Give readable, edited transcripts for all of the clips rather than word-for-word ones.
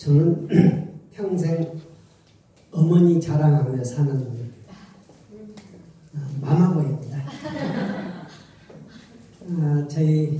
저는 평생 어머니 자랑하며 사는 마마보이입니다. 저희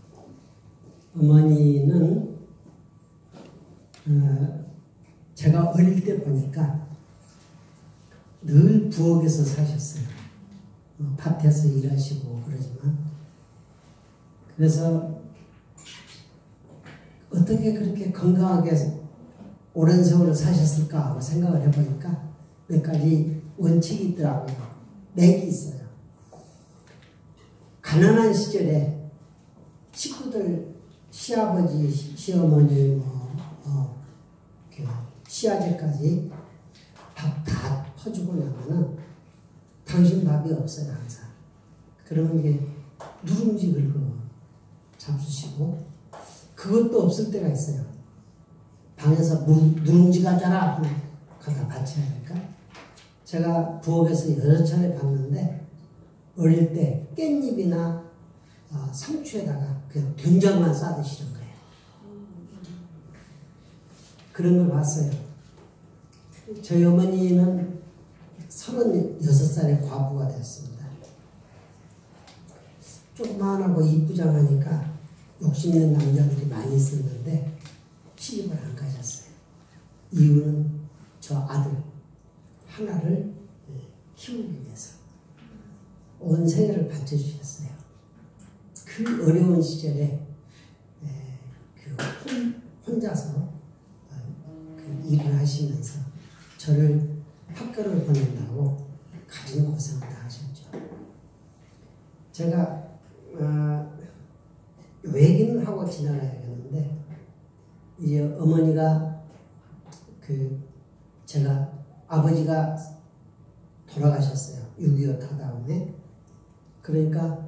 어머니는 제가 어릴 때 보니까 늘 부엌에서 사셨어요. 밭에서 일하시고 그러지만, 그래서 어떻게 그렇게 건강하게 오랜 세월을 사셨을까 하고 생각을 해보니까 몇 가지 원칙이 있더라고요. 맥이 있어요. 가난한 시절에 식구들, 시아버지, 시어머니, 시아제까지 밥 다 퍼주고 나면은 당신 밥이 없어요, 항상. 그러면 이게 누룽지 긁어 잡수시고, 그것도 없을 때가 있어요. 방에서 누룽지 가져라 갖다 바쳐야 하니까. 제가 부엌에서 여러 차례 봤는데, 어릴 때 깻잎이나 상추에다가 그냥 된장만 싸드시는 거예요. 그런 걸 봤어요. 저희 어머니는 36살에 과부가 됐습니다. 조그만하고 이쁘장하니까 욕심낸 남자들이 많이 있었는데 시집을 안 가셨어요. 이유는 저 아들 하나를 키우기 위해서 온 생애를 바쳐주셨어요. 그 어려운 시절에 혼자서 일을 하시면서 저를 학교를 보낸다고 가진 고생을 다 하셨죠. 제가 얘기는 하고 지나가야겠는데, 이제 어머니가 제가 아버지가 돌아가셨어요. 6.25 타다음에. 그러니까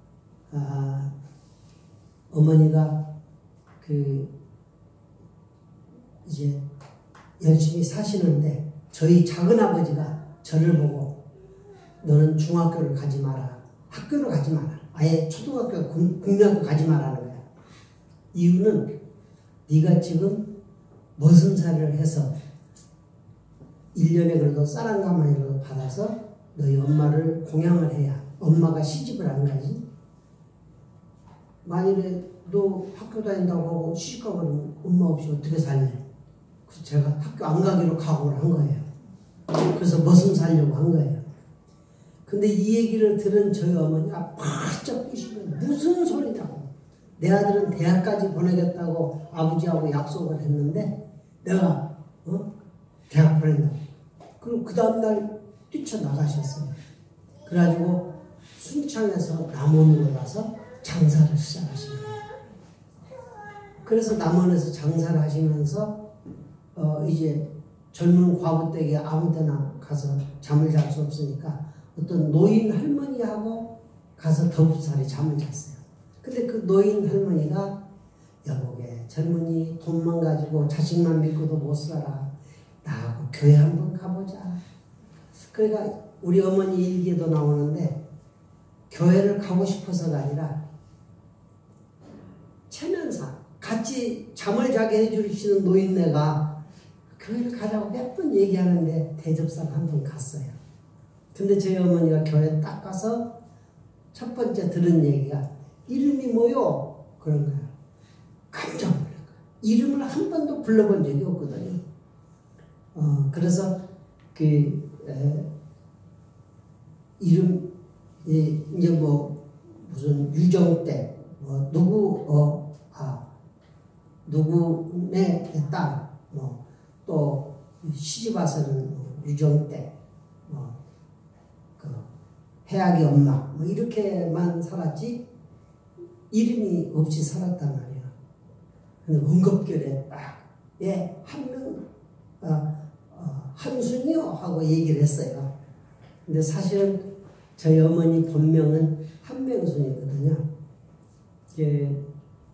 어머니가 이제 열심히 사시는데, 저희 작은아버지가 저를 보고 너는 중학교를 가지 마라, 학교를 가지 마라, 아예 초등학교, 국민학교 가지 마라는 거야. 이유는 네가 지금 머슴살이를 해서 1년에 그래도 쌀 한 가마니라도 받아서 너희 엄마를 공양을 해야 엄마가 시집을 안 가지. 만일에 너 학교 다닌다고 하고 시집가고 그러면 엄마 없이 어떻게 살래? 그래서 제가 학교 안 가기로 각오를 한 거예요. 그래서 머슴 살려고 한 거예요. 근데 이 얘기를 들은 저희 어머니가 바짝 뛰시면 무슨 소리냐고. 내 아들은 대학까지 보내겠다고 아버지하고 약속을 했는데 내가 대학 보낸다고. 그리고 그 다음날 뛰쳐나가셨어요. 그래가지고 순창에서 남원으로 가서 장사를 시작하신 거예요. 그래서 남원에서 장사를 하시면서 이제 젊은 과부댁에 아무 데나 가서 잠을 잘 수 없으니까 어떤 노인 할머니하고 가서 더부살이 잠을 잤어요. 근데 그 노인 할머니가 여보게 젊은이 돈만 가지고 자식만 믿고도 못 살아. 나하고 교회 한번 가보자. 그러니까 우리 어머니 일기에도 나오는데, 교회를 가고 싶어서가 아니라 체면상 같이 잠을 자게 해주시는 노인네가 교회를 가자고 몇 번 얘기하는데 대접상 한 번 갔어요. 근데 저희 어머니가 교회 딱 가서 첫 번째 들은 얘기가 이름이 뭐요? 그런 거예요. 깜짝 놀란 거예요. 이름을 한 번도 불러본 적이 없거든요. 그래서 이름 이제 뭐 무슨 유정댁 누구네 딸 또 시집 와서는 유정댁 해악이 엄마 이렇게만 살았지 이름이 없이 살았단 말이에요. 근데 응급결에 딱 한명 한순이요 하고 얘기를 했어요. 근데 사실은 저희 어머니 본명은 한명순이거든요. 이제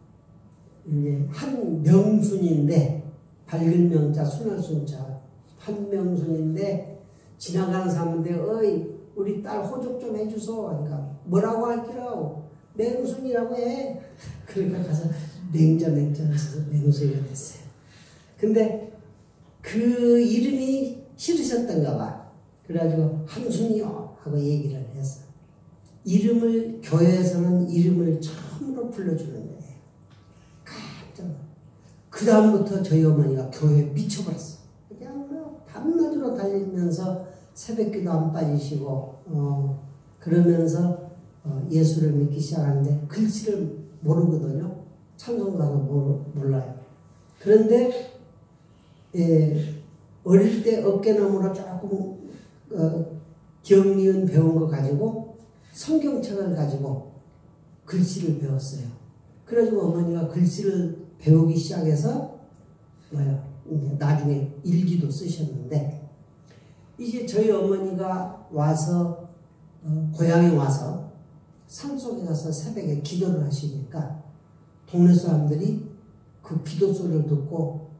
한명순인데, 밝은 명자 순할 순자 한명순인데, 지나가는 사람인데 어이 우리 딸 호적 좀 해주소. 그러니까 뭐라고 할기라고 맹순이라고 해. 그러니까 가서 냉전해서 맹순이가 됐어요. 근데 그 이름이 싫으셨던가 봐. 그래가지고 한순이요 하고 얘기를 했어. 이름을 교회에서는 이름을 처음으로 불러주는 거예요. 깜짝 놀랐어요. 그 다음부터 저희 어머니가 교회에 미쳐버렸어. 그냥 뭐 밤낮으로 달리면서 새벽기도 안 빠지시고 그러면서 예수를 믿기 시작하는데 글씨를 모르거든요. 찬송가도 몰라요. 그런데 어릴 때 어깨너머로 조금 기억니은 배운 거 가지고 성경책을 가지고 글씨를 배웠어요. 그래가지고 어머니가 글씨를 배우기 시작해서 이제 나중에 일기도 쓰셨는데 이제 저희 어머니가 와서 고향에 와서 산속에 가서 새벽에 기도를 하시니까 동네 사람들이 그 기도 소리를 듣고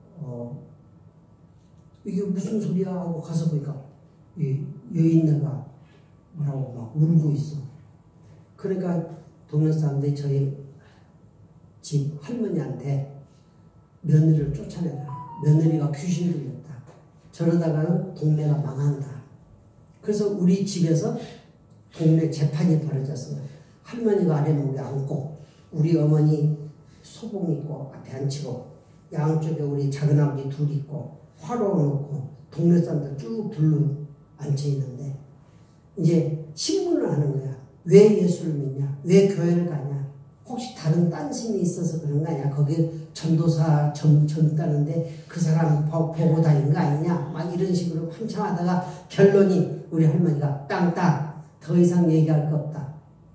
이게 무슨 소리야 하고 가서 보니까 여인네가 뭐라고 막 울고 있어. 그러니까 동네 사람들이 저희 집 할머니한테 며느리를 쫓아내라. 며느리가 귀신 들렸다. 저러다가는 동네가 망한다. 그래서 우리 집에서 동네 재판이 벌어졌어요. 할머니가 아랫목에 앉고 우리 어머니 소복 입고 앞에 앉히고 양쪽에 우리 작은아버지 둘 있고 화로 놓고 동네 사람들 쭉 둘러 앉혀 있는데 이제 신문을 하는 거야. 왜 예수를 믿냐? 왜 교회를 가냐? 혹시 다른 딴심이 있어서 그런 거 아니야? 거기 전도사 젊다는데 그 사람 보고 다닌 거 아니냐? 막 이런 식으로 한참 하다가 결론이 우리 할머니가 땅땅 더 이상 얘기할 거 없다.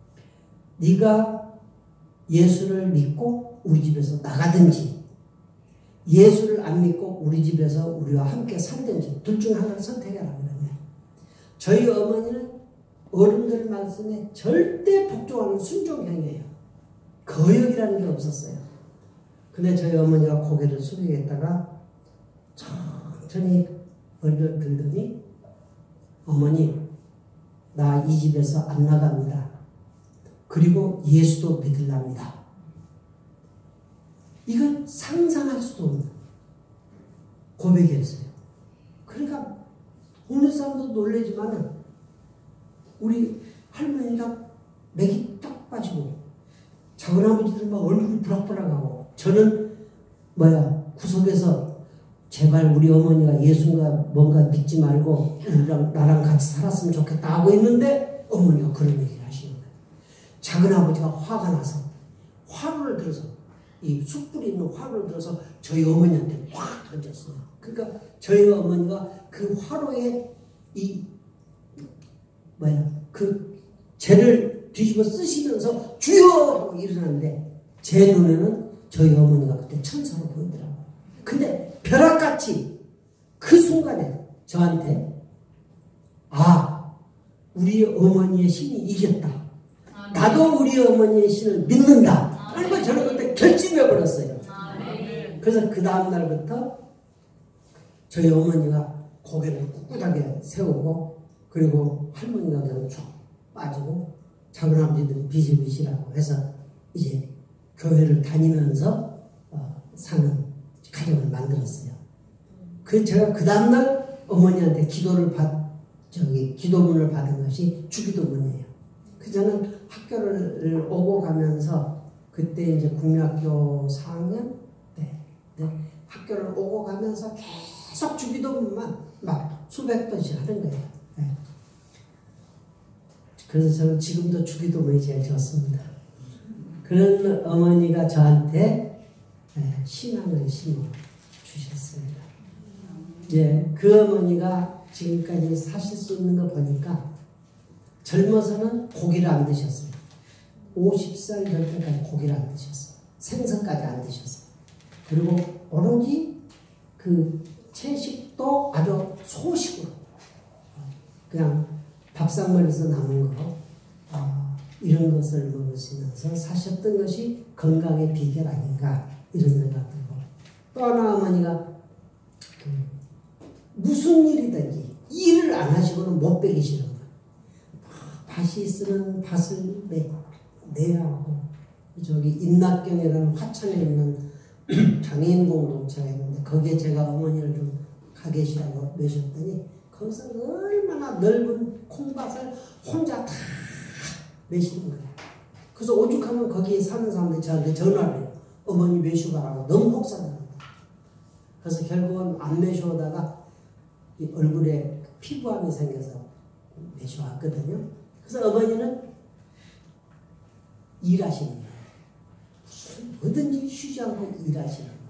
네가 예수를 믿고 우리 집에서 나가든지 예수를 안 믿고 우리 집에서 우리와 함께 살든지 둘 중 하나를 선택해라 그러네. 저희 어머니는 어른들 말씀에 절대 복종하는 순종형이에요. 거역이라는 게 없었어요. 근데 저희 어머니가 고개를 숙이겠다가 천천히 얼굴 들더니 어머니 나 이 집에서 안 나갑니다. 그리고 예수도 믿으랍니다. 이건 상상할 수도 없는 고백이었어요. 그러니까 동네 사람도 놀라지만은 우리 할머니가 맥이 딱 빠지고 작은아버지들 막 얼굴이 부락부락하고 저는 구석에서 제발 우리 어머니가 예수가 뭔가 믿지 말고 나랑 같이 살았으면 좋겠다 하고 있는데 어머니가 그런 얘기를 하시는 거예요. 작은아버지가 화가 나서 화를 들어서 이 숯불이 있는 화를 들어서 저희 어머니한테 확 던졌어요. 그러니까 저희 어머니가 그 화로에 그 죄를 뒤집어 쓰시면서 주여! 하고 일어났는데 제 눈에는 저희 어머니가 그때 천사로 보이더라고요. 근데 벼락같이 그 순간에 저한테 우리 어머니의 신이 이겼다. 나도 우리 어머니의 신을 믿는다. 그러니까 저는 그때 결심해버렸어요. 그래서 그 다음날부터 저희 어머니가 고개를 꿋꿋하게 세우고 그리고 할머니가 그냥 쭉 빠지고 작은아버지들이 비실비실하고 해서 이제 교회를 다니면서 사는 가정을 만들었어요. 제가 그 다음날 어머니한테 기도문을 받은 것이 주기도문이에요. 저는 학교를 오고 가면서 그때 이제 국민학교 4학년 때 학교를 오고 가면서 계속 주기도문만 막 수백 번씩 하는 거예요. 그래서 저는 지금도 주기도문이 제일 좋습니다. 그런 어머니가 저한테 신앙을 심어 주셨습니다. 그 어머니가 지금까지 사실 수 있는 거 보니까 젊어서는 고기를 안 드셨어요. 50살 될 때까지 고기를 안 드셨어요. 생선까지 안 드셨어요. 그리고 오로지 그 채식도 아주 소식으로 그냥 밥상머리에서 남은 거 이런 것을 먹으시면서 사셨던 것이 건강의 비결 아닌가 이런 생각 들고 또 하나 어머니가 무슨 일이든지 일을 안 하시고는 못 베기시는 거예요. 밭이 있으면 밭을 내야 하고 저기 임낙경이라는 화천에 있는 장애인 공동체가 있는데 거기에 제가 어머니를 좀 가 계시라고 모셨더니 거기서 얼마나 넓은 콩밭을 혼자 다 메시는 거예요. 그래서 오죽하면 거기에 사는 사람들이 저한테 전화를 해요. 어머니 메시가라고 너무 혹사당한다. 그래서 결국은 안 메시오다가 얼굴에 피부암이 생겨서 메시왔거든요. 그래서 어머니는 일하시는 거예요. 뭐든지 쉬지 않고 일하시는 거예요.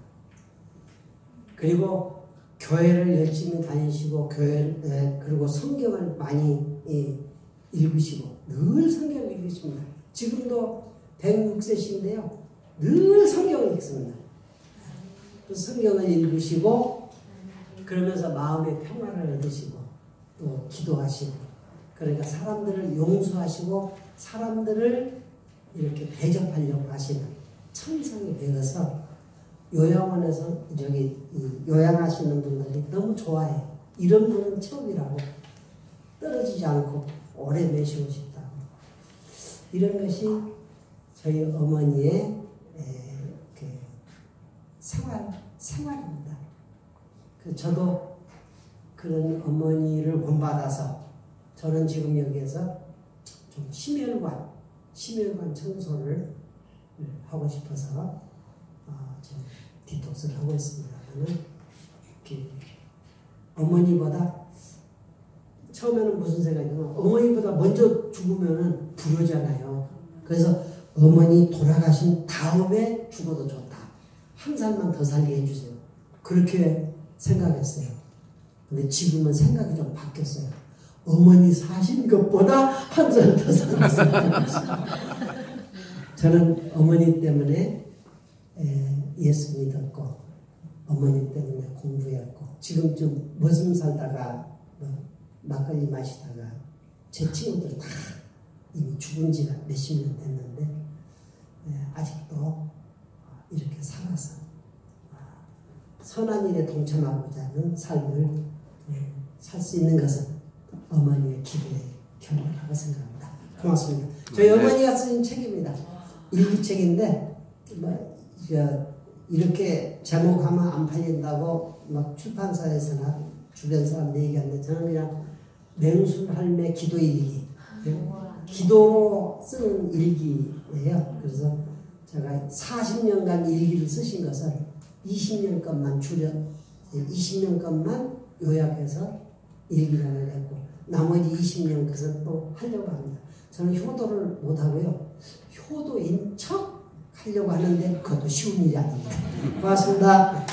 그리고 교회를 열심히 다니시고 그리고 성경을 많이 읽으시고 늘 성경을 읽으십니다. 지금도 106세신데요. 늘 성경을 읽습니다. 성경을 읽으시고 그러면서 마음의 평화를 얻으시고 또 기도하시고 그러니까 사람들을 용서하시고 사람들을 이렇게 대접하려고 하시는 천성이 되어서 요양원에서 요양하시는 분들이 너무 좋아해요. 이런 분은 처음이라고 떨어지지 않고 오래 매시고 싶다고. 이런 것이 저희 어머니의 생활입니다. 저도 그런 어머니를 본받아서 저는 지금 여기에서 좀 심혈관 청소를 하고 싶어서 좀 디톡스를 하고 있습니다. 저는 어머니보다 처음에는 무슨 생각이냐면 어머니보다 먼저 죽으면 불효잖아요. 그래서 어머니 돌아가신 다음에 죽어도 좋다. 한 살만 더 살게 해주세요. 그렇게 생각했어요. 근데 지금은 생각이 좀 바뀌었어요. 어머니 사신 것보다 한 살 더 살았어요. 저는 어머니 때문에 예수 믿었고 어머니 때문에 공부했고 지금 좀 머슴 살다가 막걸리 마시다가 제 친구들 다 이미 죽은 지가 몇십 년 됐는데 아직도 이렇게 살아서 선한 일에 동참하고자 하는 삶을 살 수 있는 것은 어머니의 기도의 결과라고 생각합니다. 고맙습니다. 저희 어머니가 쓰신 책입니다. 일기책인데 이렇게 제목하면 안 팔린다고 막 출판사에서나 주변 사람들 얘기하는데 저는 그냥 맹술할매 기도일기 기도로 쓰는 일기예요. 그래서 제가 40년간 일기를 쓰신 것을 20년 것만 20년 것만 요약해서 일기장을 냈고 나머지 20년 것은 또 하려고 합니다. 저는 효도를 못하고요. 효도인 척 하려고 하는데 그것도 쉬운 일이 아닙니다. 고맙습니다.